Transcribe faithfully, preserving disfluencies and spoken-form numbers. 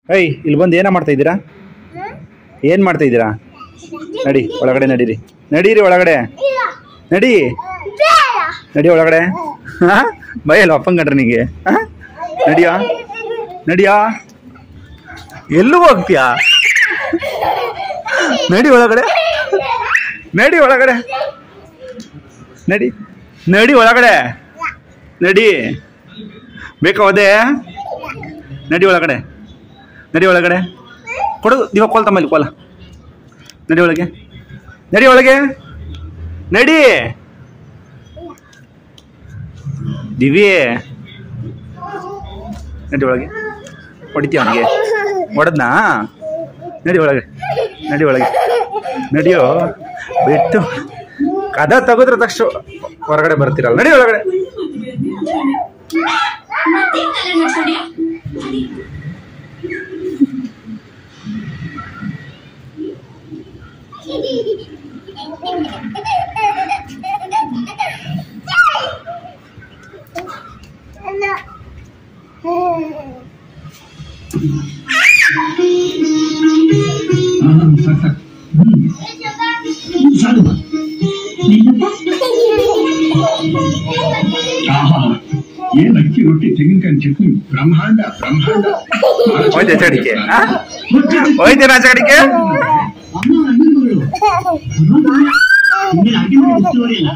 ಏಯ್ ಇಲ್ಲಿ ಬಂದು ಏನ ಮಾಡ್ತಾ ಇದ್ದೀರಾ? ಏನು ಮಾಡ್ತಾ ಇದ್ದೀರಾ? ನಡಿ ಒಳಗಡೆ ನಡೀರಿ ನಡೀರಿ ಒಳಗಡೆ ನಡಿ ನಡಿ ಒಳಗಡೆ. ಹಾಂ ಭಯಲ್ಲ ಅಪ್ಪಂಗಂಡ್ರೆ ನಿಂಗೆ? ಹಾಂ ನಡಿಯಾ ನಡಿಯಾ ಎಲ್ಲೂ ಹೋಗ್ತೀಯಾ? ನಡಿ ಒಳಗಡೆ ನಡಿ ಒಳಗಡೆ ನಡಿ ನಡಿ ಒಳಗಡೆ ನಡಿ ಬೇಕಾ ಹೋದೆ? ನಡಿ ಒಳಗಡೆ ನಡಿ ಒಳಗಡೆ ಕೊಡು ದಿವ ಕೋಲ್ ತಮ್ಮಲ್ಲಿ ಕೋಲ. ನಡಿ ಒಳಗೆ ನಡಿ ಒಳಗೆ ನಡಿ ದಿವಿ ನಡಿ ಒಳಗೆ. ಹೊಡಿತೀಯ ಅವನಿಗೆ? ಹೊಡೆದ್ನಾ? ನಡಿ ಒಳಗೆ ನಡಿ ಒಳಗೆ ನಡಿಯೋ ಬಿಟ್ಟು ಕದ ತೆಗೆದ್ರೆ ತಕ್ಷಣ ಹೊರಗಡೆ ಬರ್ತೀರಲ್ಲ. ನಡಿ ಒಳಗಡೆ. ಏನ್ ಅಕ್ಕಿ ರೊಟ್ಟಿ ತೆಂಗಿನಕಾಯಿ ಚಟ್ನಿ ಬ್ರಹ್ಮಾಂಡ ಬ್ರಹ್ಮಾಂಡ. ಹೋಯ್ತೆ ಚಡಿಕೆ ಹೋಯ್ತೆ ನಾ ಚಡಿಕೆ